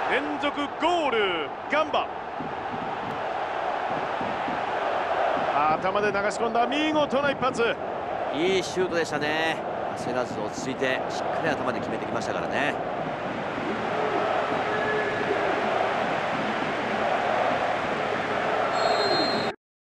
連続ゴール。ガンバ、頭で流し込んだ見事な一発。 いいシュートでしたね。焦らず落ち着いてしっかり頭で決めてきましたからね。